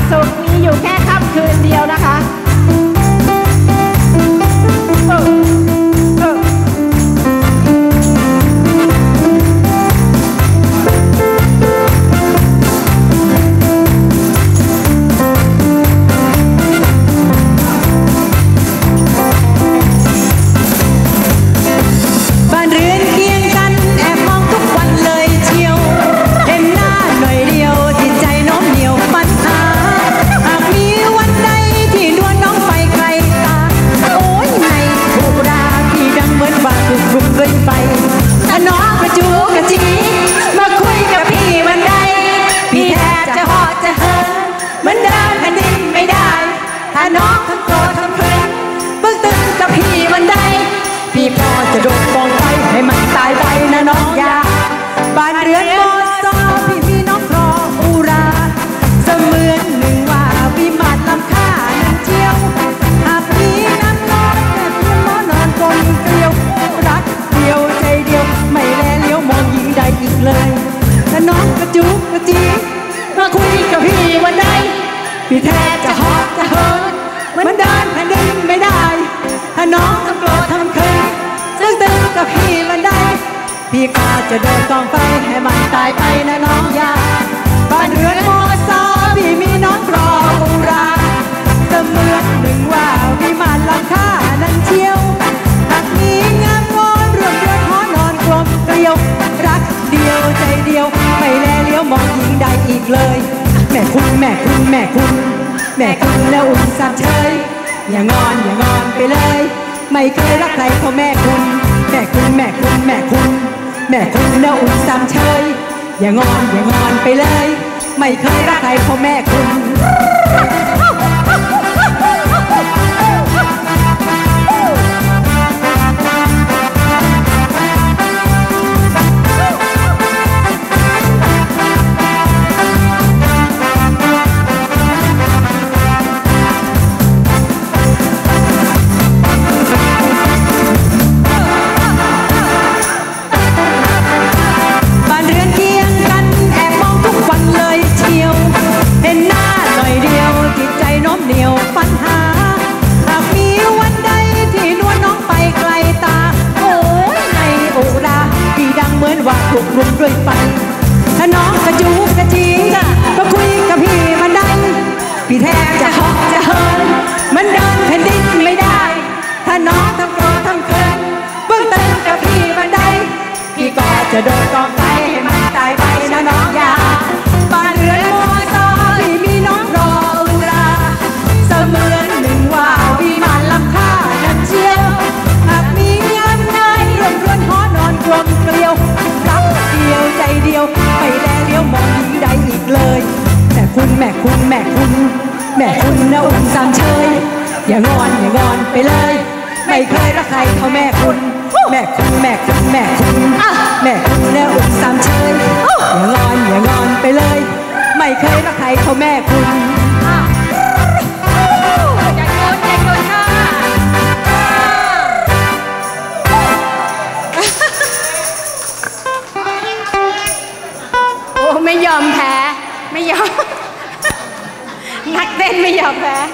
สุขมีอยู่แค่ค่ำคืนเดียวนะคะจะโดดฟองไฟให้มันตายไปนะน้องยาบ้านเรือนโมโซพี่พี่น้องครออุราเสมือนหนึ่งว่าวิมานลำค่านั่นเที่ยวหากมีน้ำนอนแม่เพียงมอนอนกลนเกลียวรักเดียวใจเดียวไม่แลเลี้ยวมองหญิงใดอีกเลยถ้าน้องกระจุกกระจีมาคุยกับพี่วันใดพี่แทบจะหอบจะเหินมันเดินแผ่นดินไม่ได้ถ้าน้องทำโกรธทำเคินซึ่งตึงกับพี่มันได้พี่ก็จะเดินกองไฟให้มันตายไปนะน้องยาบ้านเรือนโมซอพี่มีน้องรออุราเสมือนหนึ่งว่าวิมานลำค่านั่นเที่ยวหากมีงามงอนรวมเรือนหอนอนกลมเกลียวรักเดียวใจเดียวไม่แลเลี้ยวมองหญิงใดอีกเลยแม่คุณแม่คุณแม่คุณแม่คุณแล้วอุ่นสามเฉยอย่างอนไปเลยไม่เคยรักใครเท่าแม่คุณแม่คุณแม่คุณแม่คุณแม่คุณน่าอุ่นซ้ำเชยอย่างอนไปเลยไม่เคยรักใครเท่าแม่คุณปัญหาหากมีวันใดที่นวลน้องไปไกลตาโอ้ยในโอราพี่ดังเหมือนว่าถูกรุมด้วยไฟถ้าน้องกระจุกกระจิงก็คุยกับพี่มันได้พี่แทบจะหอบจะเหินมันเดินแผ่นดินไม่ได้ถ้าน้องทำโกรธทำเคินเบื้องต้นกับพี่มันได้พี่ก็จะโดนกองไฟให้มันตายไปนะน้องยาบ้านเรือนโมซอพี่มีน้องรออุราเสมือนหนึ่งว่าวิมานลำค่านั่นเชี่ยวหากมีงานนายรวมเรือนหอนอนกลมเกลียวรักเดียวใจเดียวไม่แลเลี้ยวมองหญิงใดอีกเลยแม่คุณแม่คุณแม่คุณแม่คุณน่าอุ่นสามเชยอย่างอนไปเลยไม่เคยรักใครเท่าแม่คุณแม่คุณแม่คุณแม่คุณแม่คุณน่าอุ่นสามเชยอย่างอนไปเลยไม่เคยรักใครเท่าแม่คุณไม่ยอมแพ้ไม่ยอมนักเต้นไม่ยอมแพ้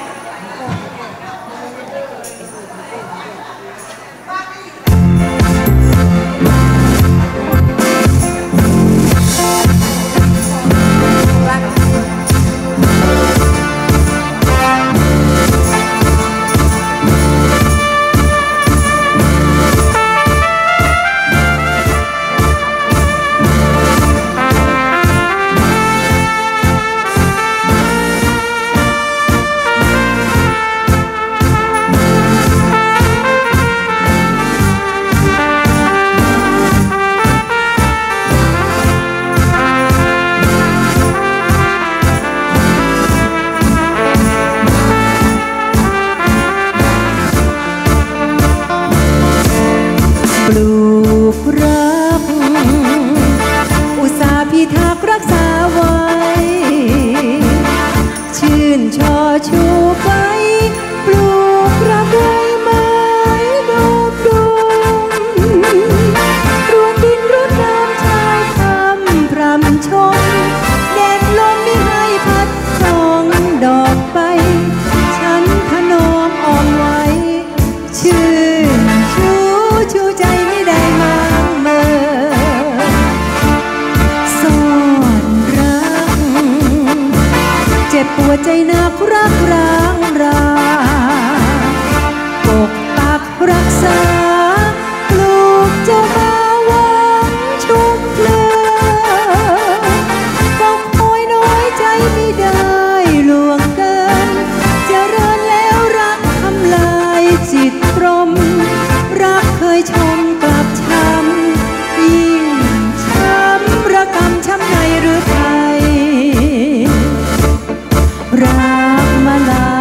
จ็บปวดใจนักรักร้างราปกปักรักษาลูกเจ้ามาหวังชุบเพลิงก็คอยน้อยใจไม่ได้ลวงเกินเจริญแล้วรักทำลายจิตตรมรักเคยชมกลับช้ำยิ่งช้ำระกำช้ำในหรือไทยรักมาลา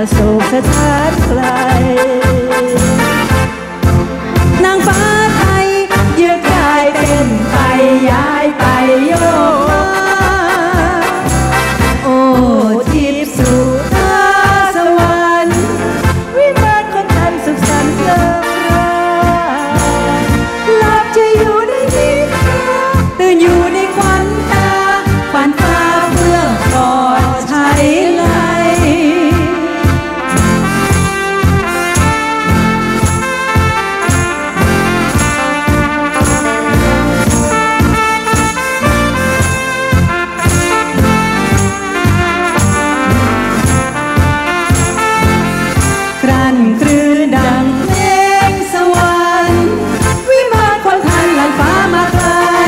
โศกสถานไกลนางฟ้าไทยเยือกกายเป็นไปย้ายไปโยกโอ้ทิพย์สุธาสวรรค์วิมานคนทันสุขสันต์เลิศหลับจะอยู่ในนิทราตื่นอยู่ในควันตาฝันฟ้าเพื่อกอดใช้ไหลครั่นครื้นดังเพลงสวรรค์วิมานคนทันหลังฟ้ามาไกล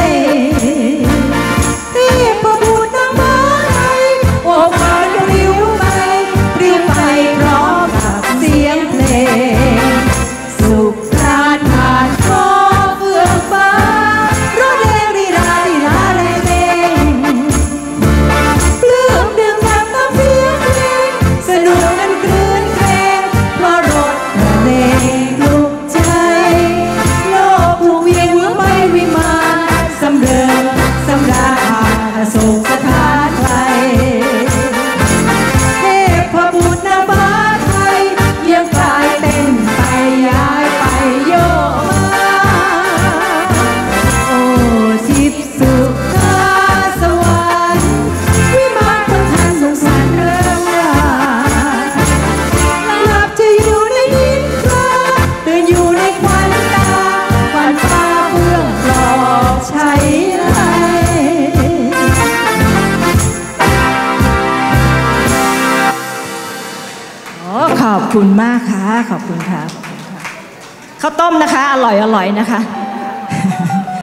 เทพบุตรนางฟ้าไทยโอบกอดกันลิ้วไปเรียกไปพร้อมกับเสียงเพลงสุขพรานผ่านคอเฟื่องฟ้ารถแรงลีลาลีลาแรงเพลงปลื้มดื่มด่ำตามเสียงเพลงสนุกกันคลื่นเพลงเพราะรถเพลงปลุกใจโลกถูกเวียนหัวไปวิมานสำเริงสำราญโศกสถานไกลเทพบุตรนางฟ้าไทยยังกลายเป็นไปย้ายไปโยกมาโอ้ทิพย์สุธาสวรรค์วิมานคนทันสงสารเรื่องราวหลับจะอยู่ในนิทราตื่นอยู่ในควันตาฝันฟ้าเพื่องปลอบใช้ไหลขอบคุณมากค่ะขอบคุณค่ะข้าวต้มนะคะอร่อยนะคะ